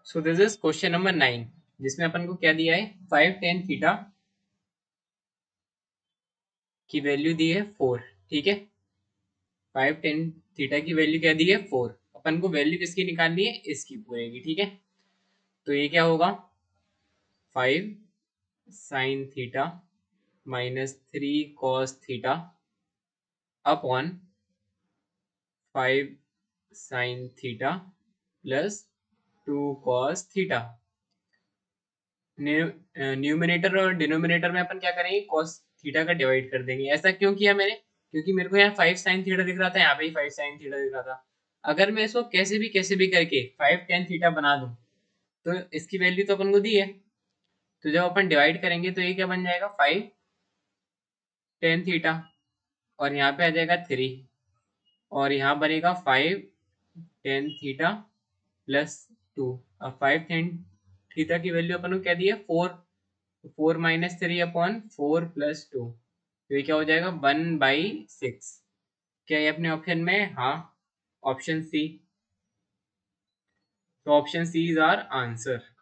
So this is question number 9, जिसमें अपन को क्या दिया है, 5 tan थीटा की वैल्यू दी है 4। ठीक है, 5 tan थीटा की वैल्यू क्या दी है 4। अपन को वैल्यू किसकी निकालनी है, इसकी पूरे की। ठीक है, तो ये क्या होगा, 5 sin theta minus 3 cos theta upon 5 sin theta plus 2 cos theta. Numerator और डिनोमिनेटर में अपन क्या करेंगे, cos थीटा का डिवाइड कर देंगे। ऐसा क्यों किया मैंने, क्योंकि मेरे को यहाँ 5 sin थीटा दिख रहा था, यहाँ पे ही 5 sin थीटा दिख रहा था। अगर मैं इसको कैसे भी करके 5 tan थीटा बना दूं तो इसकी वैल्यू तो अपन को दी है। तो जब अपन डिवाइड करेंगे तो ये क्या बन जाएगा, 5 tan थीटा, और यहाँ पे आ जाएगा 3, और यहाँ बनेगा 5 tan थीटा प्लस 2। अब 5 tan थीटा की वैल्यू अपन को क्या दी है, 4। 4 - 3/4 प्लस 2, तो ये क्या हो जाएगा, 1/6। क्या ये अपने ऑप्शन में है? हाँ, ऑप्शन सी। तो option C is our answer.